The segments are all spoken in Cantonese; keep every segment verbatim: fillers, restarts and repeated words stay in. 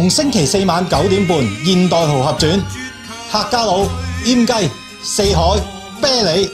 逢星期四晚九點半，《現代豪俠傳》，客家佬、閹雞、四海、啤梨。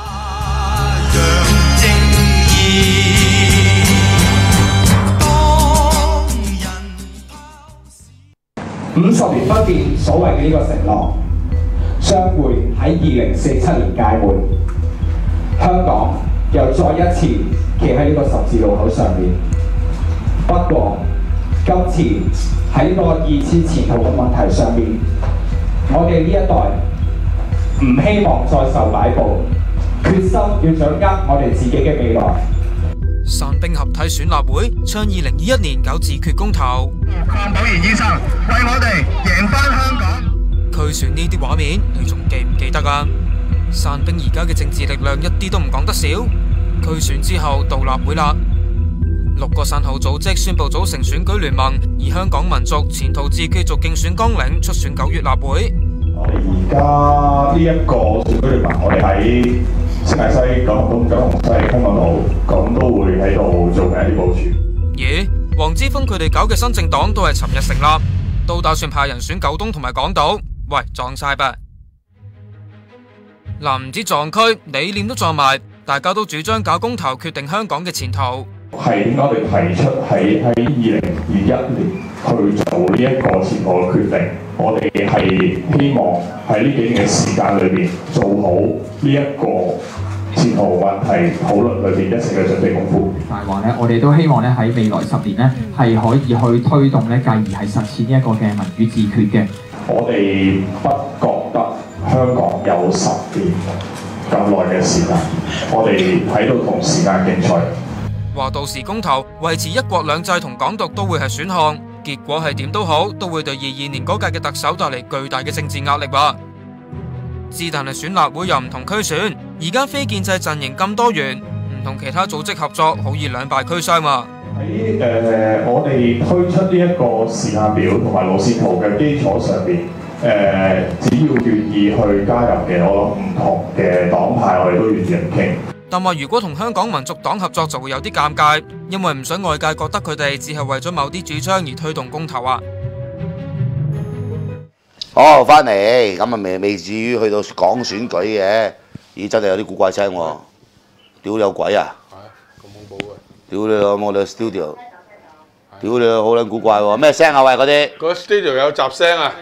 五十年不變，所謂嘅呢個承諾，將會喺二零四七年屆滿。香港又再一次企喺呢個十字路口上面。不過，今次喺呢個二次前途嘅問題上面，我哋呢一代唔希望再受擺布，決心要掌握我哋自己嘅未來。 散兵合體選立會倡二零二一年搞自決公投。 鄺寶賢醫生為我哋贏返香港。 區選呢啲畫面，你仲記唔記得啊？散兵而家嘅政治力量一啲都唔講得少。區選之後到立會啦，六個散後組織宣布組成選舉聯盟，以香港民族前途自決做競選綱領，出選九月立會。 我哋而家呢一個選舉聯盟，我哋喺新界西、九龍東、九龍西、香港島，咁都會喺度做緊一啲部署。 咦？黃之鋒佢哋搞嘅新政黨都係尋日成立，都打算派人選九東同埋港島。喂，撞晒吧！嗱，唔止撞區，理念都撞埋，大家都主張搞公投決定香港嘅前途。 係點解我哋提出喺喺二零二一年去做呢一個前途嘅決定？我哋係希望喺呢幾年嘅時間裏邊做好呢一個前途問題討論裏邊一成嘅準備功夫。 大話咧，我哋都希望咧喺未來十年咧係可以去推動咧，繼而係實踐呢一個嘅民主自決嘅。 我哋不覺得香港有十年咁耐嘅時間，我哋喺度同時間競賽。 話到時公投維持一國兩制同港獨都會係選項，結果係點都好，都會對二二年嗰屆嘅特首帶嚟巨大嘅政治壓力吧。之但係選立會又唔同區選，而家非建制陣營咁多元，唔同其他組織合作，好易兩敗俱傷啊！ 喺誒、呃、我哋推出呢一個時間表同埋路線圖嘅基礎上邊，誒、呃、只要願意去加入嘅，我諗唔同嘅黨派我哋都願意嚟傾。 但話如果同香港民族黨合作就會有啲尷尬，因為唔想外界覺得佢哋只係為咗某啲主張而推動公投啊。 好，翻嚟咁啊，未未至於去到講選舉嘅，咦真係有啲古怪聲喎！屌有鬼啊！ 係啊，咁恐怖嘅！ 屌你老母，我哋 studio， 屌你好撚古怪喎！咩聲啊喂嗰啲？ 個 studio 有雜聲啊！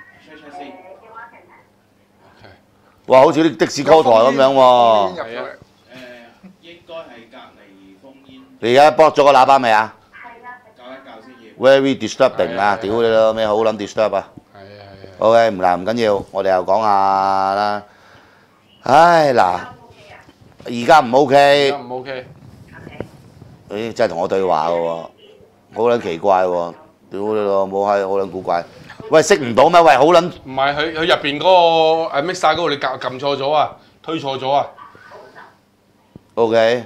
哇，好似啲的士 call 台咁樣喎！ 係啊。 應該係隔離烽煙。 你而家駁咗個喇叭未啊？ 係啦。教一教先要。 Very disturbing 啊！屌你老咩好撚 disturb 啊！ 係啊係啊。 OK，唔嗱唔緊要，我哋又講下啦。唉嗱，而家唔 OK。 而家唔 OK。 誒，真係同我對話嘅喎，好撚奇怪喎！屌你老母閪，好撚古怪。喂，識唔到咩？喂，好撚。 唔係佢佢入邊嗰個誒 mixer 嗰度你撳撳錯咗啊，推錯咗啊。 OK。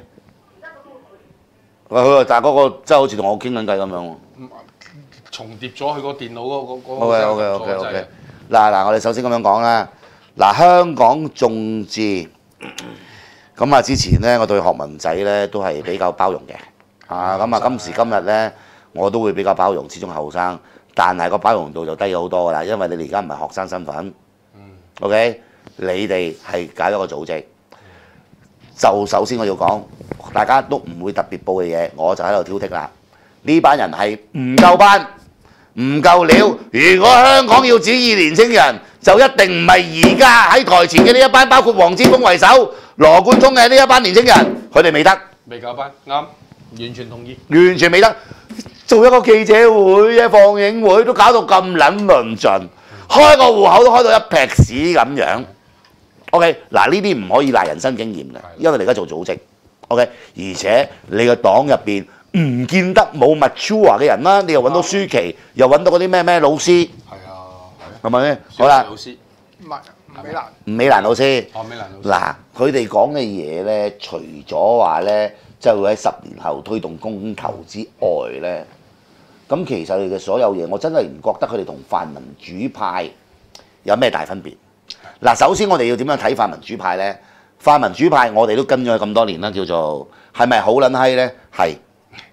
喂，佢話但係嗰個真係好似同我傾緊偈咁樣喎。 重疊咗佢個電腦嗰個嗰個。 OK OK OK OK。嗱嗱，我哋首先咁樣講啦。嗱，香港眾志咁啊，之前咧我對學民仔咧都係比較包容嘅。啊，咁啊，今時今日咧我都會比較包容，始終後生，但係個包容度就低咗好多㗎啦，因為你哋而家唔係學生身份。OK， 你哋係搞一個組織。就首先我要講，大家都唔會特別報嘅嘢，我就喺度挑剔啦。呢班人係唔夠班、唔夠料。如果香港要指意年青人，就一定唔係而家喺台前嘅呢一班，包括黃之鋒為首、羅冠聰嘅呢一班年青人，佢哋未得。 未夠班，啱，完全同意。 完全未得。做一個記者會嘅放映會都搞到咁撚論盡，開個戶口都開到一劈屎咁樣。OK， 嗱呢啲唔可以賴人生經驗嘅，因為你而家做組織。OK， 而且你個黨入邊唔見得冇 mature 嘅人啦，你又揾到舒淇，又揾到嗰啲咩咩老師， 係啊， 係咪先？好啦， 老師， 唔係吳美蘭。 吳美蘭老師。 哦，美蘭老師。 嗱，佢哋講嘅嘢咧，除咗話咧，即係會喺十年後推動公投之外咧，咁其實佢哋嘅所有嘢，我真係唔覺得佢哋同泛民主派有咩大分別。嗱，首先我哋要點樣睇泛民主派呢？泛民主派我哋都跟咗佢咁多年啦，叫做係咪好撚閪呢？係，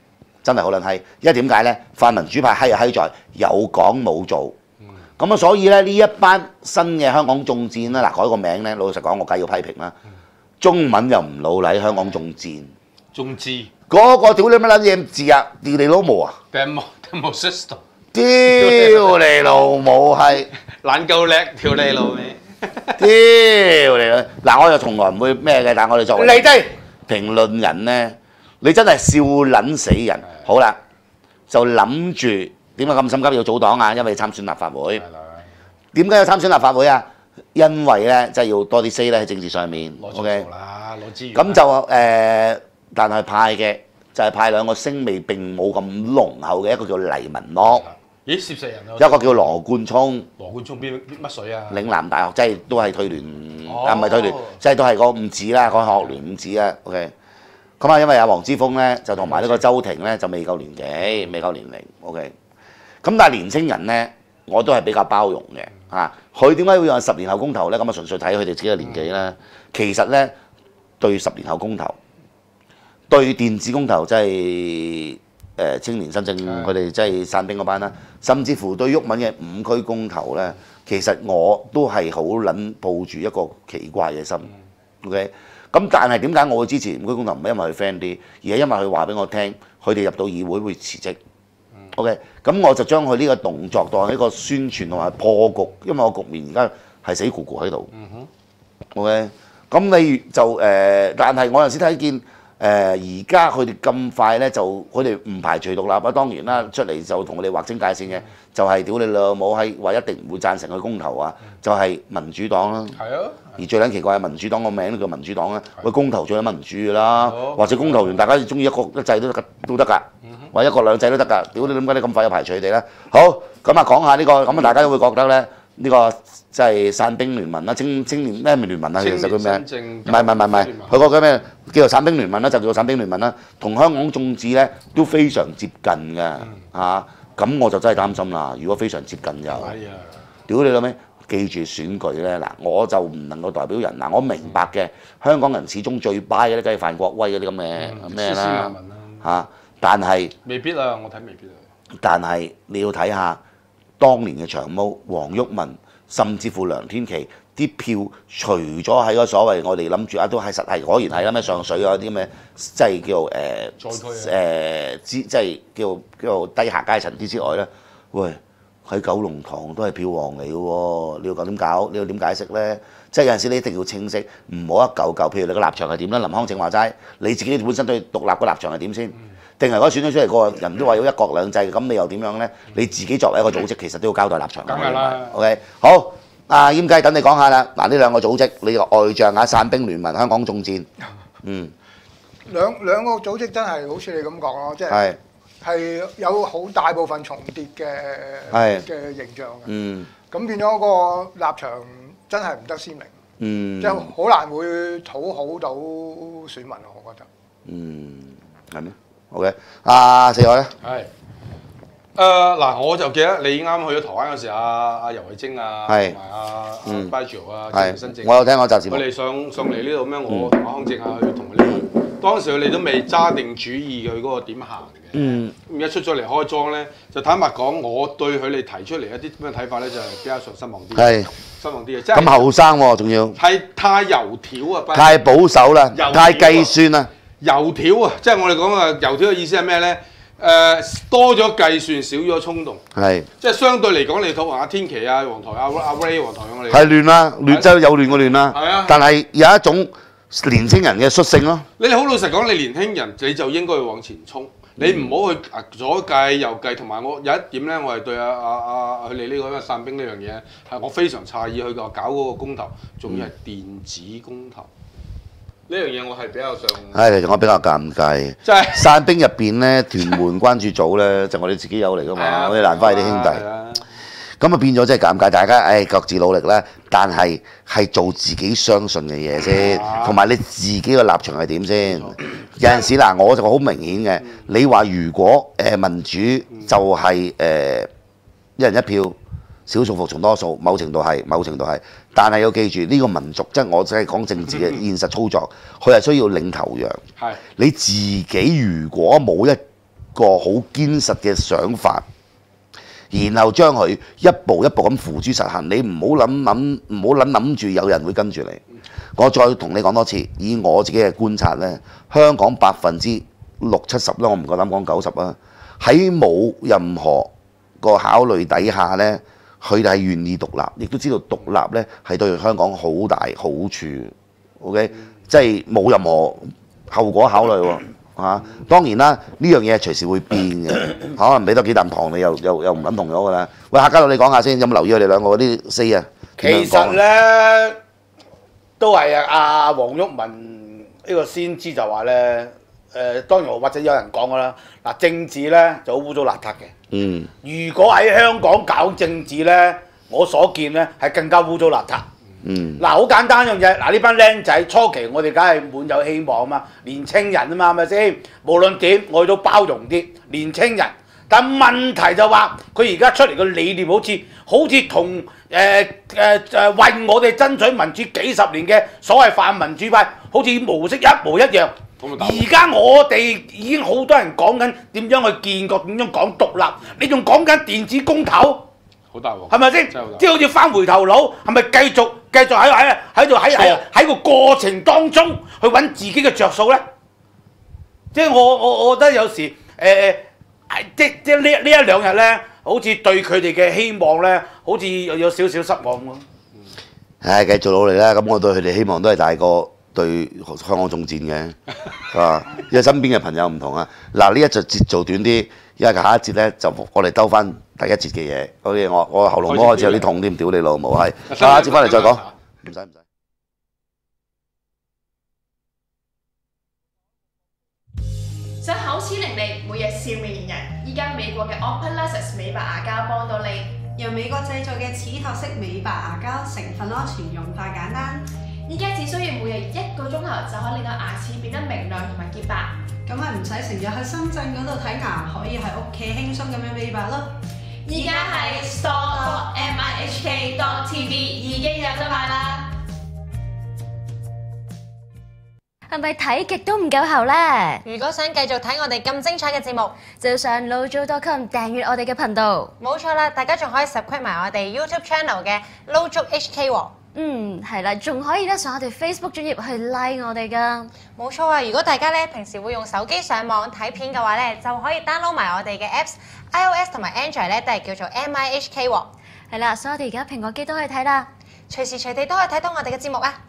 真係好撚閪。因為點解咧？泛民主派閪就閪在有講冇做。咁啊，所以咧呢一班新嘅香港眾戰啦，嗱改個名咧，老實講我梗係要批評啦。中文又唔老禮，香港眾戰。 眾志。 嗰個屌你乜撚嘢字啊？屌你老母啊 demo demo system。 屌你老母係。 懶夠叻，跳你老味。 屌你啦！嗱，我又從來唔會咩嘅，但係我哋作為離地評論人咧，你真係笑撚死人。好啦，就諗住點解咁心急要組黨啊？因為參選立法會。點解要參選立法會啊？因為咧，即係要多啲 say 咧喺政治上面。OK。 啦，攞資源。 咁就誒，但係派嘅就係派兩個聲味並冇咁濃厚嘅，一個叫黎文樂。 咦，涉事人啊！ 一個叫羅冠聰。 羅冠聰邊乜水啊？ 嶺南大學即係都係退聯，啊唔係退聯，即係都係個五子啦，個學聯五子啦。OK。咁啊，因為阿黃之鋒咧就同埋呢個周庭咧就未夠年紀，未夠年齡。OK。咁但係年青人咧，我都係比較包容嘅嚇。佢點解會用十年後公投咧？咁啊，純粹睇佢哋自己嘅年紀啦。其實咧，對十年後公投，對電子公投即係。誒青年新政佢哋即係散兵嗰班啦，甚至乎對毓民嘅五區公投咧，其實我都係好撚抱住一個奇怪嘅心。OK，咁但係點解我會支持五區公投？唔係因為佢 friend 啲，而係因為佢話俾我聽，佢哋入到議會會辭職。OK，咁我就將佢呢個動作當一個宣傳同埋破局，因為個局面而家係死咕咕喺度。OK，咁你就誒、呃，但係我有時睇見。誒而家佢哋咁快咧，就佢哋唔排除獨立啊！當然啦，出嚟就同我哋劃清界線嘅，就係、是、屌你老母係話一定唔會贊成佢公投啊！就係、是、民主黨啦。係啊。而最撚奇怪係民主黨個名都叫民主黨啦，佢公投最有民主㗎啦，或者公投完大家中意一國一制都得都得㗎，或者一國兩制都得㗎。屌你點解你咁快就排除佢哋咧？好，咁啊講下呢、這個，咁啊大家都會覺得咧。呢個即係散兵聯盟啦，青青年咩聯盟啊？其實佢咩？唔係唔係唔係，佢個叫咩？叫做散兵聯盟啦，就叫做散兵聯盟啦。同香港眾志咧都非常接近嘅嚇，咁我就真係擔心啦。如果非常接近就，屌你老味！記住選舉咧嗱，我就唔能夠代表人嗱，我明白嘅。香港人始終最 buy 嘅咧，梗係范國威嗰啲咁嘅咩啦嚇，但係未必啊，我睇未必啊。 但係你要睇下。當年嘅長毛、黃毓民，甚至乎梁天琦啲票，除咗喺個所謂我哋諗住啊，都係實係果然係啦咩上水啊啲咩，即係叫誒誒之即係叫叫做低下階層啲之外咧，喂喺九龍塘都係票王嚟嘅喎，你要咁點搞？你要點解釋咧？即係有陣時你一定要清晰，唔好一嚿嚿。譬如你個立場係點咧？林康正話齋，你自己本身對獨立個立場係點先？定係嗰選咗出嚟個人都話要一國兩制，咁你又點樣咧？你自己作為一個組織，其實都要交代立場。 梗係啦。 OK， 好，阿閹雞等你講下啦。嗱，呢兩個組織，你個外將啊，散兵聯盟、香港眾戰，嗯， 兩兩個組織真係好似你咁講咯，即係係有好大部分重疊嘅嘅形象嘅。嗯。咁變咗個立場真係唔得鮮明。嗯。即係好難會討好到選民，我覺得。嗯，係咩？OK， 阿四海咧， 係誒嗱，我就記得你啱去咗台灣嗰時，阿阿游蕙禎啊，同埋阿阿 Bajio 啊，青年新政， 我有聽嗰集節目。 佢哋上上嚟呢度咩？我同阿康正啊去同佢哋，當時佢哋都未揸定主意佢嗰個點行嘅。嗯。咁而家出咗嚟開莊咧，就坦白講，我對佢哋提出嚟一啲咩睇法咧，就係比較上失望啲。係。失望啲嘅，即係。咁後生喎，仲要。係太油條啊！ 太保守啦，太計算啦。 油條啊！即係我哋講嘅油條嘅意思係咩咧？誒、呃、多咗計算，少咗衝動。係。即係相對嚟講，你同阿天琪啊、黃台阿阿 Ray 黃台我哋。係亂啦，亂真係有亂過亂啦。係啊。但係有一種年青人嘅率性咯。你哋好老實講，你年輕人你就應該要往前衝，你唔好去左計右計。同埋我有一點咧，我係對阿阿阿佢哋呢個咩散兵呢樣嘢係我非常詫異，佢個搞嗰個公投，仲要係電子公投。呢樣嘢我係比較上，係我比較尷尬。即係散兵入邊咧，屯門關注組咧，就我哋自己友嚟噶嘛，我哋蘭花啲兄弟。咁啊變咗即係尷尬，大家誒各自努力啦。但係係做自己相信嘅嘢先，同埋你自己嘅立場係點先？有陣時嗱，我就好明顯嘅。你話如果誒民主就係誒一人一票。少數服從多數，某程度係，某程度係，但係要記住呢、呢個民族，即係我真係講政治嘅現實操作，佢係需要領頭羊。係你自己如果冇一個好堅實嘅想法，然後將佢一步一步咁付諸實行。你唔好諗諗，唔好諗諗住有人會跟住你。我再同你講多次，以我自己嘅觀察呢，香港百分之六七十啦，我唔夠膽講九十啦，喺冇任何個考慮底下呢，佢哋係願意獨立，亦都知道獨立呢係對香港好大好處。OK，即係冇任何後果考慮喎。嚇、啊，當然啦，呢樣嘢隨時會變嘅，可能俾多幾啖糖你又又又唔諗同咗㗎啦。喂，客家佬你講下先，有冇留意佢哋兩個嗰啲 say 啊？ 其實咧都係啊，阿黃毓民呢個先知就話咧，誒、呃、當然或者有人講㗎啦，嗱政治咧就好污糟邋遢嘅。嗯。如果喺香港搞政治咧，我所見咧係更加污糟邋遢。嗯，嗱好簡單一樣嘢，嗱呢班僆仔初期我哋梗係滿有希望啊嘛，年青人啊嘛，係咪先？無論點我哋都包容啲年青人，但問題就話佢而家出嚟嘅理念好似好似同誒誒誒為我哋爭取民主幾十年嘅所謂泛民主派，好似模式一模一樣。而家我哋已經好多人講緊點樣去建國，點樣講獨立，你仲講緊電子公投？好大鑊，係咪先？即係好似翻回頭路，係咪繼續繼續喺喺喺度喺喺喺個過程當中去揾自己嘅着數咧？即係我我我覺得有時誒、呃、即即呢呢一兩日咧，好似對佢哋嘅希望咧，好似有有少少失望喎。 唉，繼續努力啦！咁我對佢哋希望都係大過對香港中戰嘅，係嘛？因為身邊嘅朋友唔同啊。嗱，呢一節節做短啲，因為下一節咧就我哋兜翻第一節嘅嘢。好似我我喉嚨都開始有啲痛添，屌你老母係。下一節翻嚟再講，唔使唔使。 想口齒伶俐，每日笑面迎人。依家美國嘅 Open-Lashes 美白牙膠幫到你。 由美國製造嘅齒托式美白牙膠，成分安全，用法簡單。 依家只需要每日一個鐘頭就可以令到牙齒變得明亮同埋潔白。 咁係唔使成日去深圳嗰度睇牙，可以喺屋企輕鬆咁樣美白咯。 依家喺 store dot m i h k dot t v 已經有得賣啦。 係咪睇極都唔夠喉呢？ 如果想繼續睇我哋咁精彩嘅節目， 就上 lojo dot com 訂閱我哋嘅頻道。 冇錯啦，大家仲可以 subscribe 埋我哋 YouTube channel 嘅 Lojo H K 喎。 嗯，係啦，仲可以咧上我哋 Facebook 專頁去 like 我哋噶。 冇錯啊！如果大家咧平時會用手機上網睇片嘅話咧，就可以 download 埋我哋嘅 apps，iOS 同埋 Android 咧都係叫做 M I H K 喎。 係啦，所以我哋而家蘋果機都可以睇啦， 隨時隨地都可以睇到我哋嘅節目啊！